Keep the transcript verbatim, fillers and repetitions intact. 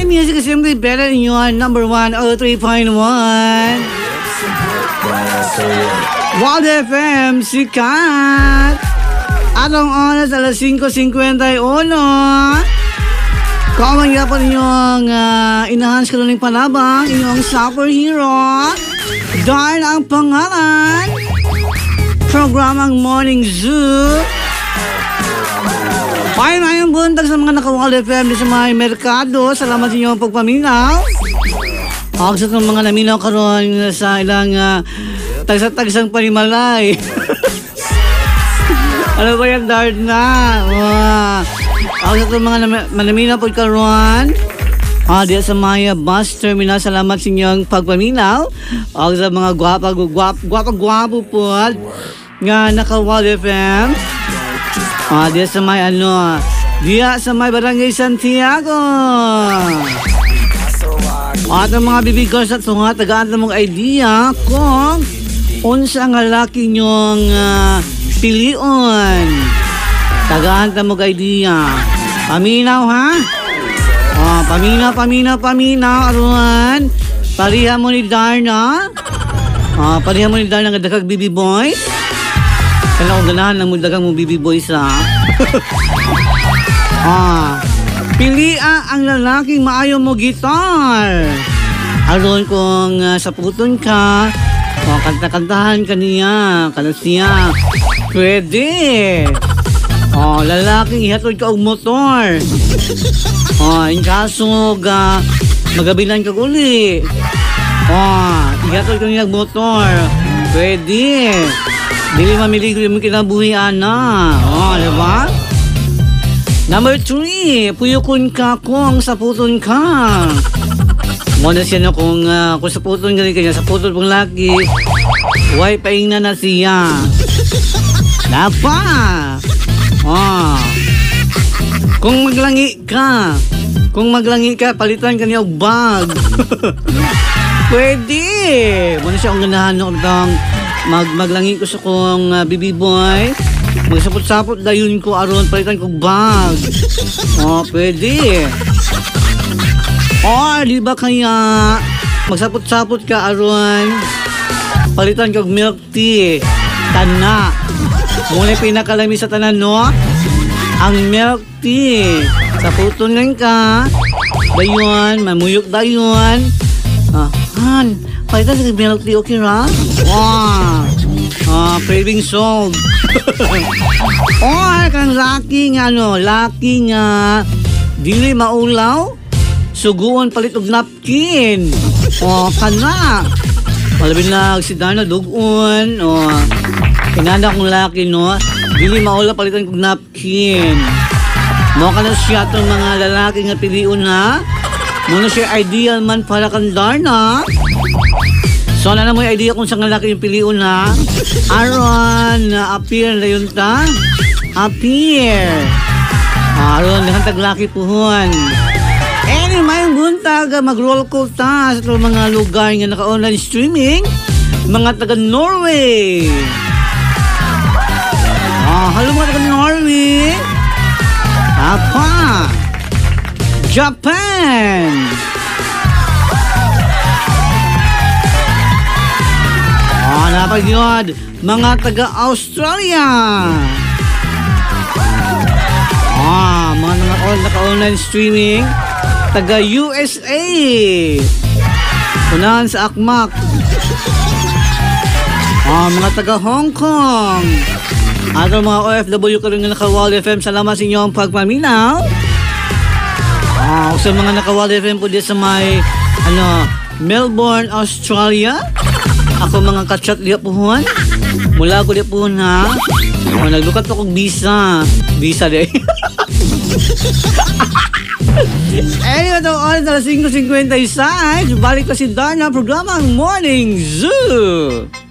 music is simply better than your number one oh three point one. Wild F M, sikat. Atong oras alas five fifty-one. Kaman nga po ninyong uh, enhance ka ng panabang, inyong superhero. Darn ang pangalan. Programang Morning Zoo. Payo na yung buntag sa mga naka-Wild F M di sa mga merkado. Salamat sa inyong pagpaminaw. Ako sa itong mga naminaw karon sa ilang uh, tagsa-tagsang panimalay. Ano ba yan, Darna? Wow. Ako sa itong mga naminaw po karon. Ah, diya sa Maya Bus Terminal, salamat sa inyong pagpaminaw. Ako sa mga gwapa, gwapa, gwapa, gwapo po nga naka-Wild F M. Ah, diya sa may ano, diya sa may Barangay Santiago. At ang mga bibigos at tunga, tagaan na mong idea kung unsa nga laki nyong uh, pilion. Tagaan na mong idea. Paminaw ha? Oh, paminaw, paminaw, paminaw. Aruan, pariha mo ni Darna. Oh, pariha mo ni Darna nga dakag baby boy. Kaya akong ganahan ng mundagang mong baby boys, ha? Ah, pilia ang lalaking maayo mo gitar. Aron kung uh, saputon ka, o kanta-kantahan ka niya, kano siya, pwede. O, lalaking ihatod ka og motor. O, in kaso, uh, magabilan ka uli. O, ihatod ka niya og motor, pwede. Dili mamiligo yung kinabuhi, ana. O, diba? Number three, puyukon ka kung saputon ka. Muna siya na kung, uh, kung saputon ka rin kanya, saputon pong laki, why paing na na siya. Napa! O, kung maglangi ka, kung maglangi ka, palitan ka niya og bag. Pwede. Muna siya kung ganahan ng Mag maglangi ko sa kong uh, baby boy. Magsapot-sapot dayon ko aron palitan kong bag. Oh, pwede. Oh, di ba kaya magsapot-sapot ka aron palitan kong milk tea. Tana. Muna pinakalami sa tanan, no? Ang milk tea. Saputon lang ka. Dayon, mamuyok dayon. Ah, han. Palitan sa milk tea, okay ra? Wow! Ah, craving solved. Oh, kang laki nga, no? Laki nga. Dili maulaw. Suguan palit og napkin. Oh, kana. Malabing na si Dana dugon. Oh, kinanda kong laki, no? Dili maulaw palitan kog napkin. Mo ka na siya itong mga lalaki nga piliun, ha? Muna siya ideal man para kang Darna. So, na mo yung idea kung saan lalaki yung piliun, ha? Aron, uh, appear na yun ta? Appear. Aron, nakantag laki puhon. Anyway, buntag, mag-roll call ta sa mga lugar nga naka-online streaming. Mga taga-Norway. Ah, halo mga taga-Norway. Apa? Japan. Oh, napag-yod, mga taga-Australia. Ah, mga naka-online streaming, taga-U S A. Unahan sa Akmak. Ah, mga taga-Hong Kong. At ang mga O F W ka rin nga naka-Wild F M, salamat sa inyo ang pagpaminaw. Ah, sa mga naka-Wild F M po din sa may, ano, Melbourne, Australia. Ako mga kachat liya puhuan. Mula ko liya puhuan, ha. O, naglukat po kong visa. Visa de. Anyway, ito oras na five fifty-six. Balik ko si Darna, programang Morning Zoo.